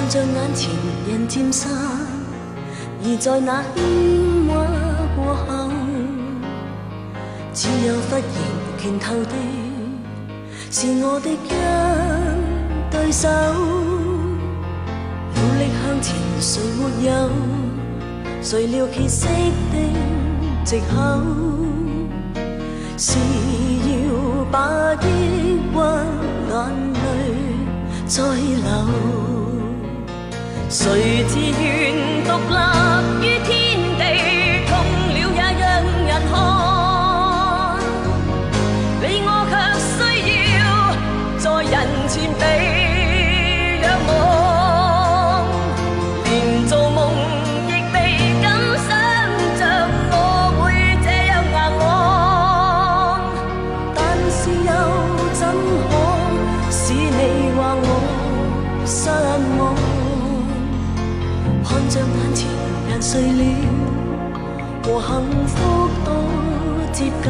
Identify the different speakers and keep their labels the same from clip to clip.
Speaker 1: 看着眼前人漸散，而在那喧嘩過後，只有忽然拳頭的是我的一對手。努力向前，誰沒有？誰料歇息的藉口，是要把抑鬱眼淚再流。誰自願獨立於天地，痛了也讓人看。你我卻需要在人前被仰望，連做夢亦未敢想像我會這樣硬朗。但是又怎可使你話我失望？看着眼前人睡了，和幸福多接近。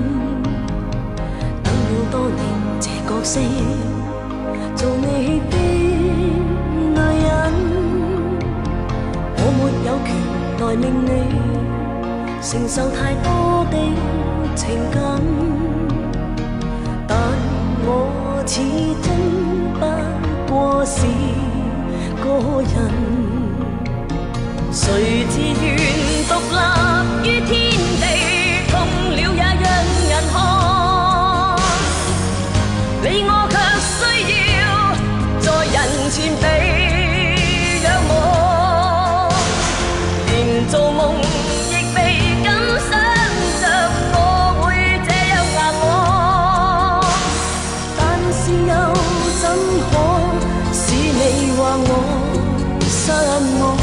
Speaker 1: 等了多年這角色，做你的女人，我沒有權來令你承受太多的情感，但我始終不過是個人。誰自願獨立於天地，痛了也讓人看。你我卻需要在人前被仰望，連做夢亦未敢想像我會這樣硬朗。但是又怎可使你話我失望？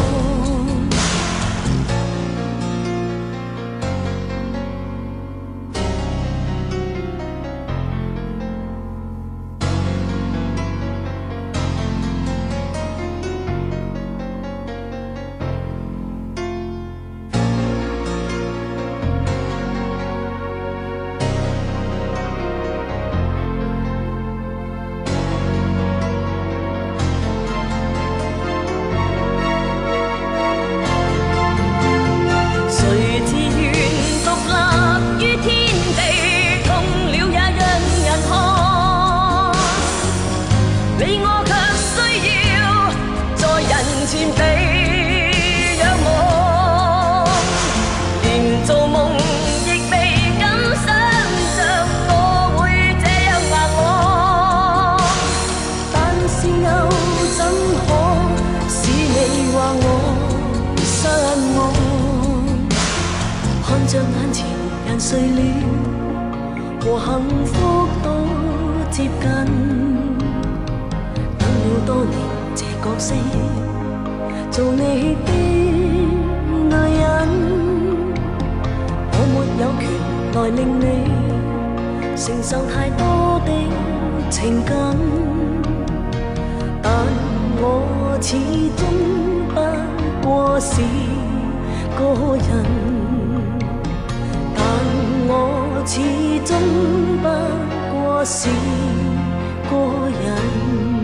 Speaker 1: 看着眼前人睡了，和幸福多接近。等了多年這角色，做你的女人，我沒有權來令你承受太多的情感，但我始終不過是個人。我始終不過是個人。